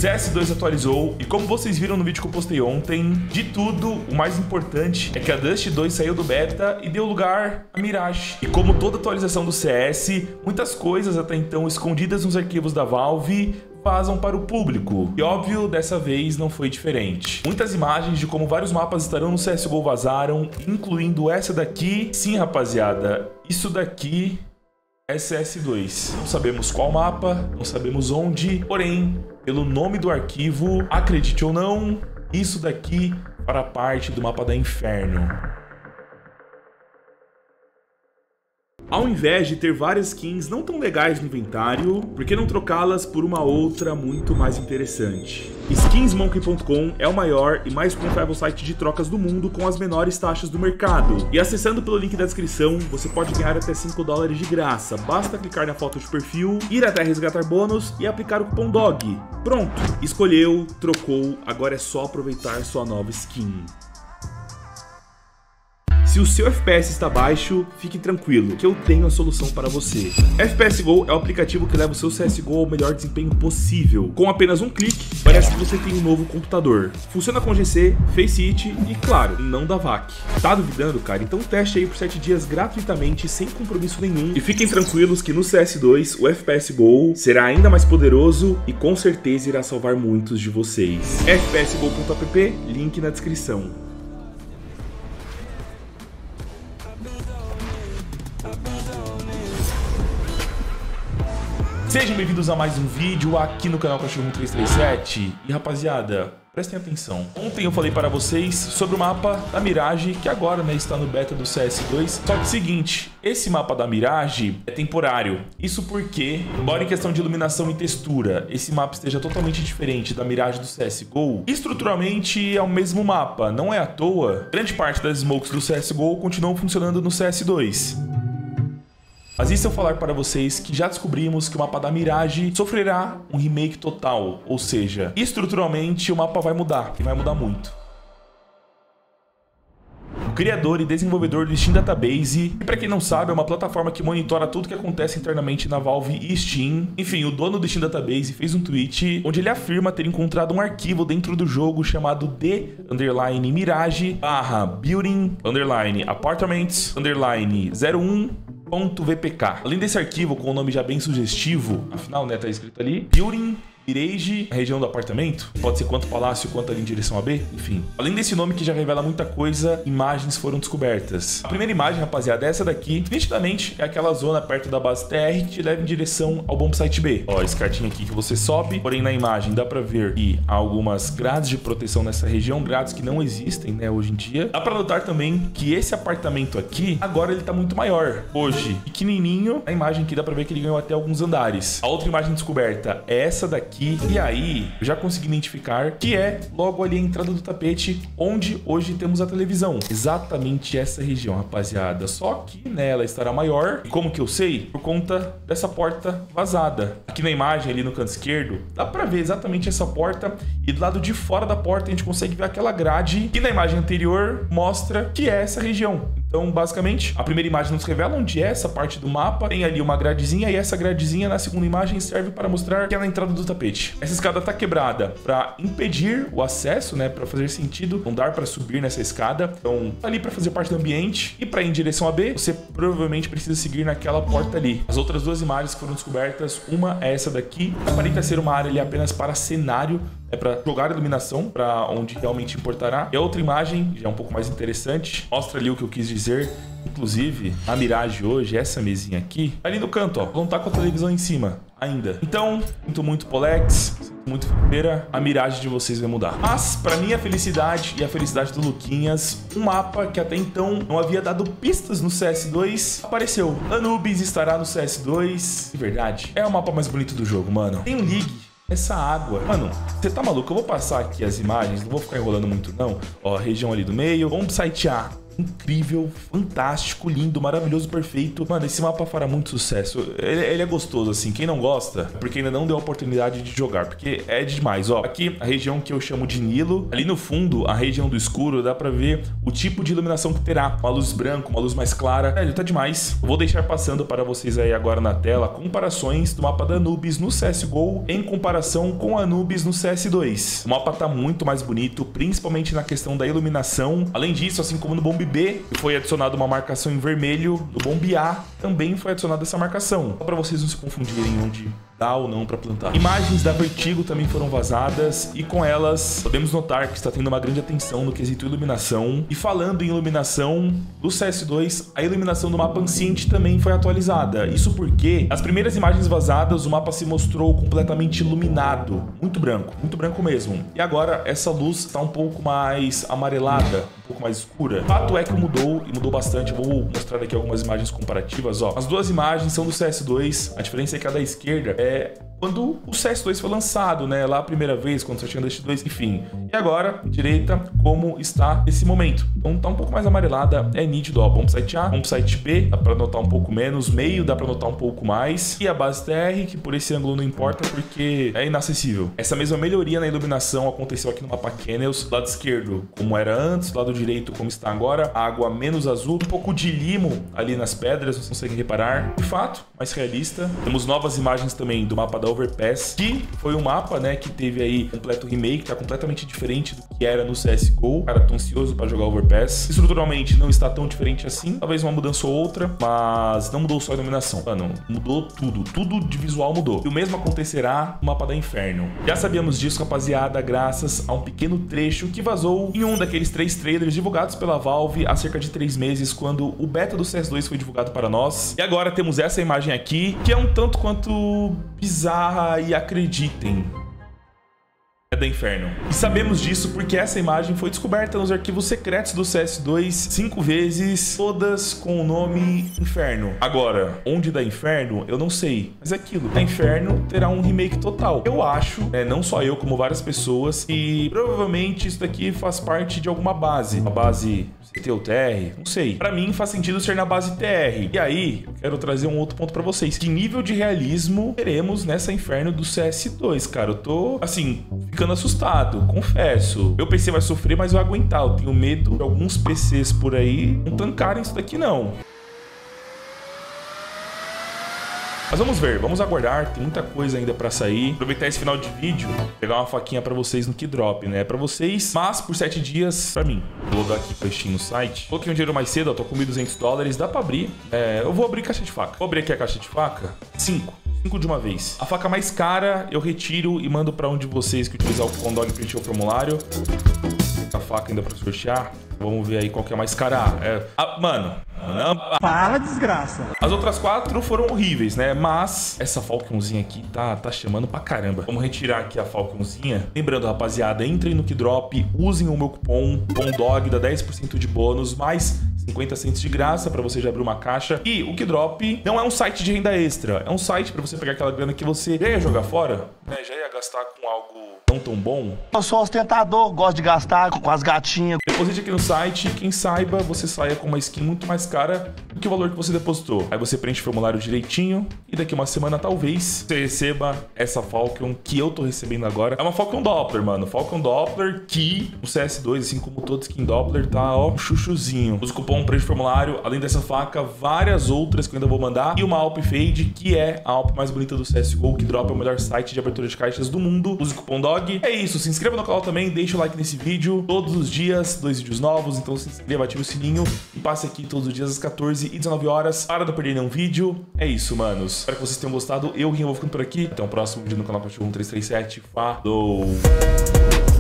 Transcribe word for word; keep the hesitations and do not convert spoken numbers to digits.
C S dois atualizou e como vocês viram no vídeo que eu postei ontem, de tudo, o mais importante é que a Dust dois saiu do beta e deu lugar à Mirage. E como toda atualização do C S, muitas coisas até então escondidas nos arquivos da Valve vazam para o público. E óbvio, dessa vez não foi diferente. Muitas imagens de como vários mapas estarão no C S G O vazaram, incluindo essa daqui. Sim, rapaziada, isso daqui é C S dois. Não sabemos qual mapa, não sabemos onde, porém, pelo nome do arquivo, acredite ou não, isso daqui fará parte do mapa da Inferno. Ao invés de ter várias skins não tão legais no inventário, por que não trocá-las por uma outra muito mais interessante? Skinsmonkey ponto com é o maior e mais confiável site de trocas do mundo com as menores taxas do mercado. E acessando pelo link da descrição, você pode ganhar até cinco dólares de graça. Basta clicar na foto de perfil, ir até resgatar bônus e aplicar o cupom D O G. Pronto! Escolheu, trocou, agora é só aproveitar sua nova skin. Se o seu F P S está baixo, fique tranquilo, que eu tenho a solução para você. F P S Go é o aplicativo que leva o seu C S G O ao melhor desempenho possível. Com apenas um clique, parece que você tem um novo computador. Funciona com G C, Faceit e, claro, não da V A C. Tá duvidando, cara? Então teste aí por sete dias gratuitamente, sem compromisso nenhum. E fiquem tranquilos que no C S dois, o F P S Go será ainda mais poderoso e com certeza irá salvar muitos de vocês. F P S Go ponto app, link na descrição. Sejam bem-vindos a mais um vídeo aqui no canal Cachorro três três sete. E rapaziada, prestem atenção. Ontem eu falei para vocês sobre o mapa da Mirage, que agora, né, está no beta do C S dois. Só que é o seguinte, esse mapa da Mirage é temporário. Isso porque, embora em questão de iluminação e textura, esse mapa esteja totalmente diferente da Mirage do C S G O, estruturalmente é o mesmo mapa. Não é à toa, grande parte das smokes do C S G O continuam funcionando no C S dois. Mas isso eu falar para vocês que já descobrimos que o mapa da Mirage sofrerá um remake total, ou seja, estruturalmente o mapa vai mudar, e vai mudar muito. O criador e desenvolvedor do Steam Database, que para quem não sabe é uma plataforma que monitora tudo que acontece internamente na Valve e Steam. Enfim, o dono do Steam Database fez um tweet onde ele afirma ter encontrado um arquivo dentro do jogo chamado The underline Mirage barra Building underline Apartments underline zero um .vpk. Além desse arquivo com o nome já bem sugestivo, afinal, né, tá escrito ali, Building Mirage, a região do apartamento, pode ser quanto palácio quanto ali em direção a B, enfim. Além desse nome que já revela muita coisa, imagens foram descobertas. A primeira imagem, rapaziada, é essa daqui. Nitidamente é aquela zona perto da base T R que te leva em direção ao bombsite B. Ó, esse cartinho aqui que você sobe, porém na imagem dá pra ver que há algumas grades de proteção nessa região, grades que não existem, né, hoje em dia. Dá pra notar também que esse apartamento aqui, agora ele tá muito maior. Hoje, pequenininho, na imagem aqui dá pra ver que ele ganhou até alguns andares. A outra imagem descoberta é essa daqui. E aí, eu já consegui identificar que é logo ali a entrada do tapete, onde hoje temos a televisão. Exatamente essa região, rapaziada. Só que, né, ela estará maior. E como que eu sei? Por conta dessa porta vazada. Aqui na imagem, ali no canto esquerdo, dá pra ver exatamente essa porta. E do lado de fora da porta, a gente consegue ver aquela grade que na imagem anterior mostra que é essa região. Então, basicamente, a primeira imagem nos revela onde é essa parte do mapa. Tem ali uma gradezinha e essa gradezinha na segunda imagem serve para mostrar que é na entrada do tapete. Essa escada tá quebrada para impedir o acesso, né, para fazer sentido, não dar para subir nessa escada. Então, tá ali para fazer parte do ambiente e para ir em direção a B, você provavelmente precisa seguir naquela porta ali. As outras duas imagens que foram descobertas, uma é essa daqui, aparenta ser uma área ali apenas para cenário, é para jogar iluminação para onde realmente importará. E a outra imagem, já é um pouco mais interessante, mostra ali o que eu quis dizer. Inclusive, a Mirage hoje, essa mesinha aqui, ali no canto, ó, não tá com a televisão em cima ainda. Então, sinto muito Polex, sinto muito Feira, a Mirage de vocês vai mudar. Mas, pra minha felicidade e a felicidade do Luquinhas, um mapa que até então não havia dado pistas no C S dois apareceu. Anubis estará no C S dois. De verdade, é o mapa mais bonito do jogo, mano. Tem um League. Essa água, mano, você tá maluco? Eu vou passar aqui as imagens, não vou ficar enrolando muito não. Ó, região ali do meio, bombsite A, incrível, fantástico, lindo, maravilhoso, perfeito. Mano, esse mapa fará muito sucesso. Ele, ele é gostoso, assim. Quem não gosta, é porque ainda não deu a oportunidade de jogar, porque é demais. Ó, aqui a região que eu chamo de Nilo. Ali no fundo, a região do escuro, dá pra ver o tipo de iluminação que terá. Uma luz branca, uma luz mais clara. É, tá demais. Eu vou deixar passando para vocês aí agora na tela comparações do mapa da Anubis no C S G O em comparação com a Anubis no C S dois. O mapa tá muito mais bonito, principalmente na questão da iluminação. Além disso, assim como no Bomb B, foi adicionada uma marcação em vermelho, no Bomb A também foi adicionada essa marcação. Só para vocês não se confundirem onde dá ou não para plantar. Imagens da Vertigo também foram vazadas e com elas podemos notar que está tendo uma grande atenção no quesito iluminação. E falando em iluminação do C S dois, a iluminação do mapa Ancient também foi atualizada. Isso porque as primeiras imagens vazadas, o mapa se mostrou completamente iluminado, muito branco, muito branco mesmo. E agora essa luz está um pouco mais amarelada, um pouco mais escura. O fato é que mudou e mudou bastante. Eu vou mostrar aqui algumas imagens comparativas. Ó, as duas imagens são do C S dois. A diferença é que a da esquerda é quando o C S dois foi lançado, né? Lá a primeira vez, quando só tinha Dust dois, enfim. E agora, direita, como está esse momento. Então tá um pouco mais amarelada, é nítido, ó. Bomb site A, bomb site B, dá pra notar um pouco menos, meio dá pra notar um pouco mais. E a base T R, que por esse ângulo não importa, porque é inacessível. Essa mesma melhoria na iluminação aconteceu aqui no mapa Canals, lado esquerdo, como era antes, lado direito, como está agora. Água menos azul, um pouco de limo ali nas pedras, vocês conseguem reparar. De fato, mais realista. Temos novas imagens também do mapa da Overpass, que foi um mapa, né, que teve aí completo remake, tá completamente diferente do que era no C S G O. Cara, tô ansioso para jogar Overpass. Estruturalmente não está tão diferente assim, talvez uma mudança ou outra, mas não mudou só a iluminação. Ah, não, mudou tudo, tudo de visual mudou. E o mesmo acontecerá no mapa da Inferno. Já sabíamos disso, rapaziada, graças a um pequeno trecho que vazou em um daqueles três trailers divulgados pela Valve há cerca de três meses, quando o beta do C S dois foi divulgado para nós. E agora temos essa imagem aqui, que é um tanto quanto bizarra, e acreditem, é da Inferno. E sabemos disso porque essa imagem foi descoberta nos arquivos secretos do C S dois cinco vezes, todas com o nome Inferno. Agora, onde dá Inferno, eu não sei. Mas é aquilo, a Inferno terá um remake total. Eu acho, né, não só eu, como várias pessoas, que provavelmente isso daqui faz parte de alguma base. Uma base C T ou T R, não sei. Pra mim faz sentido ser na base T R. E aí, eu quero trazer um outro ponto pra vocês. Que nível de realismo teremos nessa Inferno do C S dois, cara? Eu tô, assim, ficando assustado, confesso. Meu P C vai sofrer, mas eu vou aguentar. Eu tenho medo de alguns P Cs por aí não tancarem isso daqui, não. Mas vamos ver, vamos aguardar, tem muita coisa ainda pra sair. Aproveitar esse final de vídeo, pegar uma faquinha pra vocês no Keydrop, né? Pra vocês, mas por sete dias pra mim. Vou logar aqui pra Steam no site. Coloquei um dinheiro mais cedo, ó, tô com mil e duzentos dólares, dá pra abrir. É, eu vou abrir caixa de faca. Vou abrir aqui a caixa de faca. Cinco. Cinco de uma vez. A faca mais cara eu retiro e mando pra um de vocês que utilizar o cupom D O G preencher o formulário. A faca ainda pra sortear. Vamos ver aí qual que é mais cara. É... Ah, mano... Não... Fala, desgraça. As outras quatro foram horríveis, né? Mas essa Falconzinha aqui tá, tá chamando pra caramba. Vamos retirar aqui a Falconzinha. Lembrando, rapaziada, entrem no Keydrop, usem o meu cupom, cupom D O G, dá dez por cento de bônus, mais cinquenta centos de graça pra você já abrir uma caixa. E o Keydrop não é um site de renda extra, é um site pra você pegar aquela grana que você já ia jogar fora, né? Já ia gastar com algo não tão bom. Eu sou ostentador, gosto de gastar com as gatinhas. Deposite aqui no site, quem saiba, você saia com uma skin muito mais cara do que o valor que você depositou. Aí você preenche o formulário direitinho e daqui uma semana, talvez, você receba essa Falcon que eu tô recebendo agora. É uma Falcon Doppler, mano. Falcon Doppler que o C S dois, assim como todo skin Doppler, tá, ó, chuchuzinho. Usa o cupom preenche formulário, além dessa faca, várias outras que eu ainda vou mandar. E uma Alp Fade, que é a Alp mais bonita do C S G O, que dropa o melhor site de abertura de caixas do mundo. Use o cupom D O G. É isso, se inscreva no canal também, deixa o like nesse vídeo. Todos os dias, dois vídeos novos, então se inscreva, ative o sininho e passe aqui todos os dias às quatorze e dezenove horas para não perder nenhum vídeo. É isso, manos. Espero que vocês tenham gostado. Eu, Rinho, vou ficando por aqui. Até o próximo vídeo no canal Cachorro um três três sete. Falou!